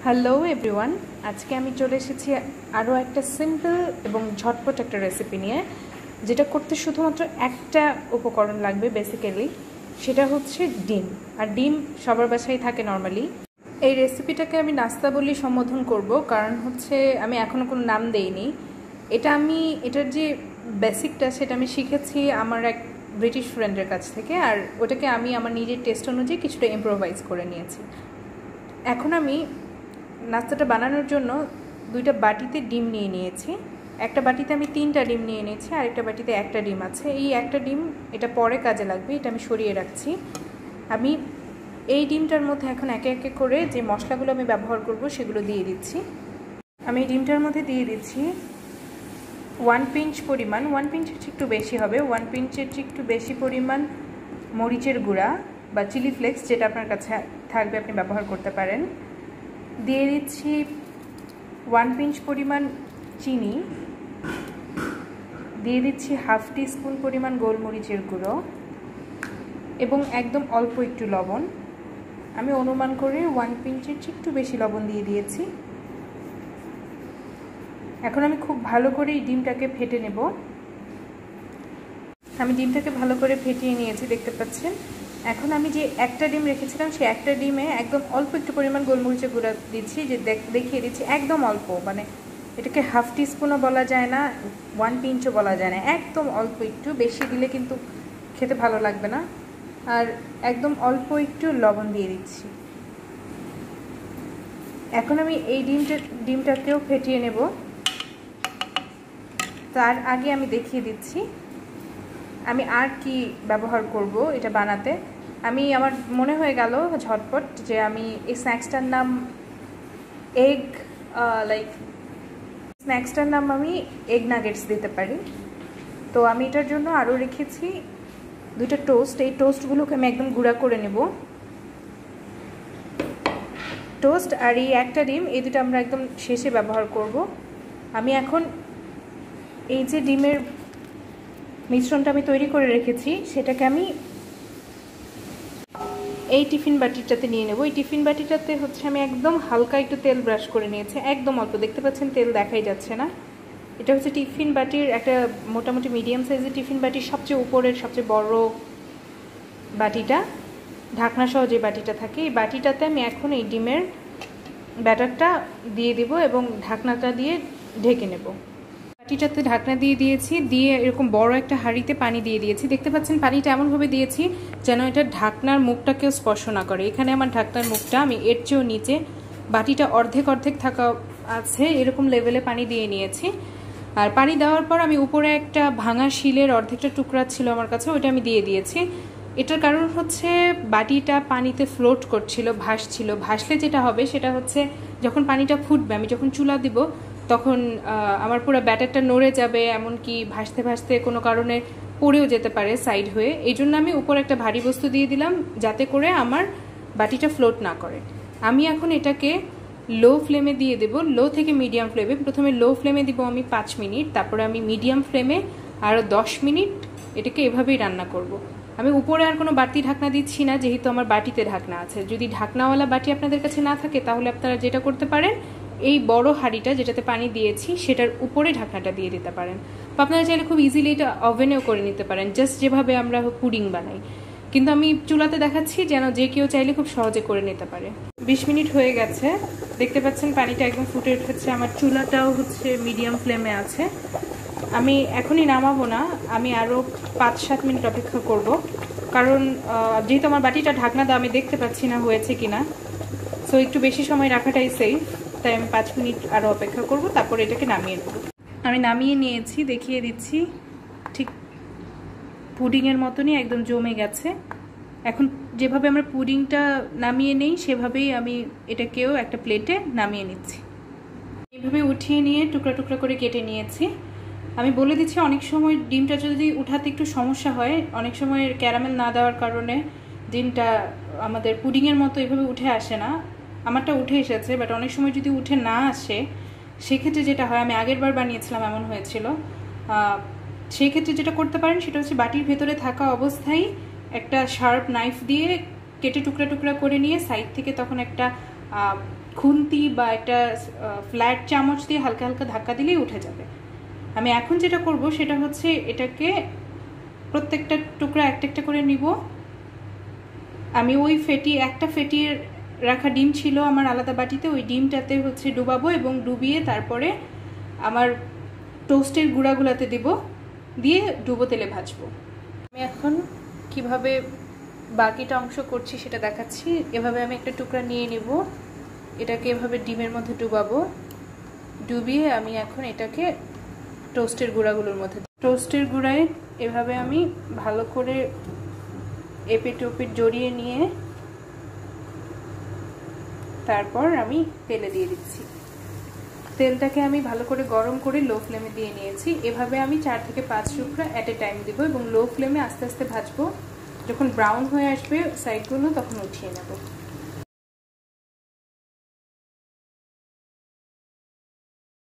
Hello everyone, আজকে আমি চলে এসেছি আরও একটা সিম্পল এবং ঝটপট একটা রেসিপি নিয়ে, যেটা করতে শুধুমাত্র একটা উপকরণ লাগবে বেসিক্যালি, সেটা হচ্ছে ডিম। আর ডিম সবার বাসায় থাকে নর্মালি। এই রেসিপিটাকে আমি নাস্তা বলেই সম্বোধন করব, কারণ হচ্ছে আমি এখনও কোনো নাম দেইনি। এটার যে বেসিকটা সেটা আমি শিখেছি আমার এক ব্রিটিশ ফ্রেন্ডের কাছ থেকে, আর ওটাকে আমি আমার নিজের টেস্ট অনুযায়ী কিছুটা ইম্প্রোভাইজ করে নিয়েছি। এখন আমি নাস্তাটা বানানোর জন্য দুইটা বাটিতে ডিম নিয়ে নিয়েছি। একটা বাটিতে আমি 3টা ডিম নিয়ে নিয়েছি, আর একটা বাটিতে একটা ডিম আছে। এই একটা ডিম এটা পরে কাজে লাগবে, এটা আমি সরিয়ে রাখছি। আমি এই ডিমটার মধ্যে এখন একে একে করে যে মশলাগুলো আমি ব্যবহার করব সেগুলো দিয়ে দিচ্ছি। আমি এই ডিমটার মধ্যে দিয়ে দিচ্ছি 1 পিঞ্চ পরিমাণ, 1 পিঞ্চের চেয়ে একটু বেশি হবে, 1 পিঞ্চের চেয়ে একটু বেশি পরিমাণ মরিচের গুঁড়া বা চিলি ফ্লেক্স, যেটা আপনার কাছে থাকবে আপনি ব্যবহার করতে পারেন। দিয়ে দিচ্ছি 1 পিঞ্চ পরিমাণ চিনি, দিয়ে দিচ্ছি হাফ টিস্পুন পরিমাণ গোলমরিচের গুঁড়ো এবং একদম অল্প একটু লবণ। আমি অনুমান করে 1 পিঞ্চের চেয়ে একটু বেশি লবণ দিয়ে দিয়েছি। এখন আমি খুব ভালো করে এই ডিমটাকে ফেটে নেব। আমি ডিমটাকে ভালো করে ফেটিয়ে নিয়েছি, দেখতে পাচ্ছেন। এখন আমি যে একটা ডিম রেখেছিলাম সেই একটা ডিমে একদম অল্প একটু পরিমাণ গোলমরিচের গুঁড়া দিচ্ছি, যে দেখিয়ে দিচ্ছি একদম অল্প, মানে এটাকে হাফ টিস্পুনও বলা যায় না, 1 পিঞ্চও বলা যায় না, একদম অল্প একটু। বেশি দিলে কিন্তু খেতে ভালো লাগবে না। আর একদম অল্প একটু লবণ দিয়ে দিচ্ছি। এখন আমি এই ডিমটাকেও ফেটিয়ে নেব। তার আগে আমি দেখিয়ে দিচ্ছি আমি আর কি ব্যবহার করব এটা বানাতে। আমার মনে হয়ে গেল ঝটপট যে আমি এই স্ন্যাক্সটার নাম আমি এগ নাগেটস দিতে পারি। তো আমি এটার জন্য আরও রেখেছি 2টা টোস্ট। এই টোস্টগুলোকে আমি একদম গুঁড়া করে নেব। টোস্ট আর এই একটা ডিম, এই দুটো আমরা একদম শেষে ব্যবহার করব। আমি এখন এই যে ডিমের মিশ্রণটা আমি তৈরি করে রেখেছি সেটাকে আমি এই টিফিন বাটিটাতে নিয়ে নেব। এই টিফিন বাটিটাতে হচ্ছে আমি একদম হালকা একটু তেল ব্রাশ করে নিয়েছি, একদম অল্প, দেখতে পাচ্ছেন তেল দেখাই যাচ্ছে না। এটা হচ্ছে টিফিন বাটির একটা মোটামুটি মিডিয়াম সাইজের টিফিন বাটির সবচেয়ে উপরের সবচেয়ে বড় বাটিটা, ঢাকনা সহ যে বাটিটা থাকে। এই বাটিটাতে আমি এখন এই ডিমের ব্যাটারটা দিয়ে দিব এবং ঢাকনাটা দিয়ে ঢেকে নেব। বাটিটাতে ঢাকনা দিয়ে দিয়েছি, দিয়ে এরকম বড় একটা হাঁড়িতে পানি দিয়ে দিয়েছি। দেখতে পাচ্ছেন পানিটা এমনভাবে দিয়েছি যেন এটা ঢাকনার মুখটাকেও স্পর্শ না করে। এখানে আমার ঢাকনার মুখটা আমি এর চেয়েও নিচে, বাটিটা অর্ধেক থাকা আছে এরকম লেভেলে পানি দিয়ে নিয়েছি। আর পানি দেওয়ার পর আমি উপরে একটা ভাঙা শিলের অর্ধেকটা টুকরা ছিল আমার কাছে, ওইটা আমি দিয়ে দিয়েছি। এটার কারণ হচ্ছে বাটিটা পানিতে ফ্লোট করছিল, ভাসছিল। ভাসলে যেটা হবে সেটা হচ্ছে যখন পানিটা ফুটবে, আমি যখন চুলা দিব তখন আমার পুরো ব্যাটারটা নড়ে যাবে, এমনকি ভাসতে ভাসতে কোনো কারণে পড়েও যেতে পারে সাইড হয়ে। এই জন্য আমি উপরে একটা ভারী বস্তু দিয়ে দিলাম যাতে করে আমার বাটিটা ফ্লোট না করে। আমি এখন এটাকে লো ফ্লেমে দিয়ে দেব, লো থেকে মিডিয়াম ফ্লেমে। প্রথমে লো ফ্লেমে দিব আমি 5 মিনিট, তারপরে আমি মিডিয়াম ফ্লেমে আরও 10 মিনিট এটাকে এভাবেই রান্না করব। আমি উপরে আর কোনো বাড়তি ঢাকনা দিচ্ছি না, যেহেতু আমার বাটিতে ঢাকনা আছে। যদি ঢাকনাওয়ালা বাটি আপনাদের কাছে না থাকে তাহলে আপনারা যেটা করতে পারেন, এই বড় হাঁড়িটা যেটাতে পানি দিয়েছি সেটার উপরে ঢাকনাটা দিয়ে দিতে পারেন, বা আপনারা চাইলে খুব ইজিলি এটা ওভেনেও করে নিতে পারেন, জাস্ট যেভাবে আমরা পুডিং বানাই। কিন্তু আমি চুলাতে দেখাচ্ছি যেন যে কেউ চাইলে খুব সহজে করে নিতে পারে। 20 মিনিট হয়ে গেছে, দেখতে পাচ্ছেন পানিটা একদম ফুটে উঠেছে। আমার চুলাটাও হচ্ছে মিডিয়াম ফ্লেমে আছে। আমি এখনই নামাবো না, আমি আরও 5-7 মিনিট অপেক্ষা করব, কারণ যেহেতু আমার বাটিটা ঢাকনা দেওয়া, আমি দেখতে পাচ্ছি না হয়েছে কিনা। সো একটু বেশি সময় রাখাটাই সেফ, তাই আমি 5 মিনিট আরও অপেক্ষা করব, তারপর এটাকে নামিয়ে নেব। আমি নামিয়ে নিয়েছি, দেখিয়ে দিচ্ছি, ঠিক পুডিংয়ের মতনই একদম জমে গেছে। এখন যেভাবে আমরা পুডিংটা নামিয়ে নেই সেভাবেই আমি এটাকেও একটা প্লেটে নামিয়ে নিচ্ছি। এইভাবে উঠিয়ে নিয়ে টুকরা টুকরা করে কেটে নিয়েছি। আমি বলে দিচ্ছি, অনেক সময় ডিমটা যদি উঠাতে একটু সমস্যা হয়, অনেক সময় ক্যারামেল না দেওয়ার কারণে ডিমটা আমাদের পুডিংয়ের মতো এভাবে উঠে আসে না। আমারটা উঠে এসেছে, বাট অনেক সময় যদি উঠে না আসে সেক্ষেত্রে যেটা হয়, আমি আগের বার বানিয়েছিলাম এমন হয়েছিল, সেই ক্ষেত্রে যেটা করতে পারেন সেটা হচ্ছে বাটির ভেতরে থাকা অবস্থায় একটা শার্প নাইফ দিয়ে কেটে টুকরা টুকরা করে নিয়ে সাইড থেকে তখন একটা খুন্তি বা একটা ফ্ল্যাট চামচ দিয়ে হালকা হালকা ধাক্কা দিলেই উঠে যাবে। আমি এখন যেটা করব সেটা হচ্ছে এটাকে প্রত্যেকটা টুকরা একটা একটা করে নিব। আমি ওই একটা ফেটিয়ে রাখা ডিম ছিল আমার আলাদা বাটিতে, ওই ডিমটাতে হচ্ছে ডুবাবো এবং ডুবিয়ে তারপরে আমার টোস্টের গুঁড়াগুলাতে দিব, দিয়ে ডুবো তেলে ভাজবো। আমি এখন কিভাবে বাকিটা অংশ করছি সেটা দেখাচ্ছি। এভাবে আমি একটা টুকরা নিয়ে নিব, এটাকে এভাবে ডিমের মধ্যে ডুবাবো, ডুবিয়ে আমি এখন এটাকে টোস্টের গুঁড়াগুলোর মধ্যে, টোস্টের গুঁড়ায় এভাবে আমি ভালো করে এপিট ওপিট জড়িয়ে নিয়ে তারপর আমি তেলে দিয়ে দিচ্ছি। তেলটাকে আমি ভালো করে গরম করে লো ফ্লেমে দিয়ে নিয়েছি। এভাবে আমি 4 থেকে 5 টুকরা অ্যাট এ টাইম দিব এবং লো ফ্লেমে আস্তে আস্তে ভাজবো। যখন ব্রাউন হয়ে আসবে সাইডগুলো তখন উঠিয়ে নেব।